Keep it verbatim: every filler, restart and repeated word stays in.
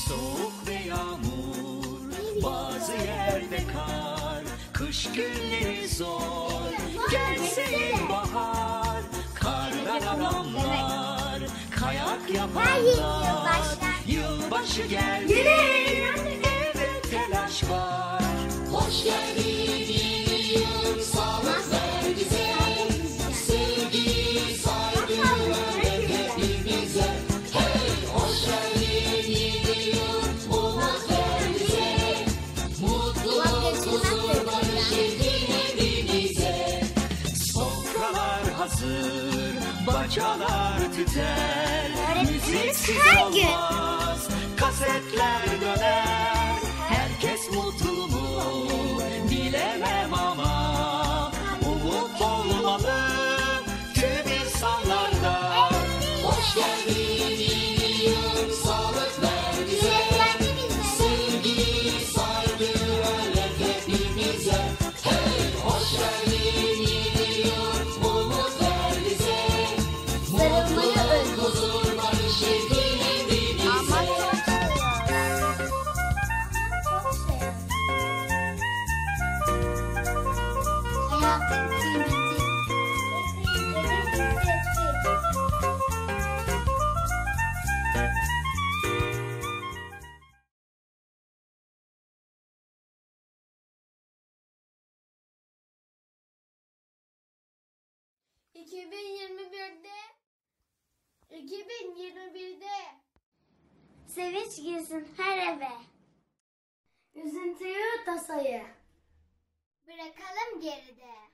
Soğuk ve yağmur, bazı yerde kar, kış günleri zor, gelsin bahar. Kardan adamlar, kayak yapanlar, yılbaşı geldi, evde telaş var. Hoş geldin yeni yıl, sağlık ver bize, sevgi, saygı ver hepimize. Hey, hoş geldin yeni yıl, umut ver bize, mutluluk, huzur, barış evimize. Sofralar hazır, bacalar tüter, müziksiz olmaz, kasetler döner. Herkes mutlu mu bilemem ama umut olmalı tüm insanlarda. Hoş geldin yeni yıl, sağlık ver bize, sevgi, saygı ver hepimize. Hey, hoş geldin yeni yıl, umut ver bize, mutluluk, huzur, barış evimize. iki bin yirmi birde iki bin yirmi birde sevinç girsin her eve. Üzüntüyü, tasayı bırakalım geride.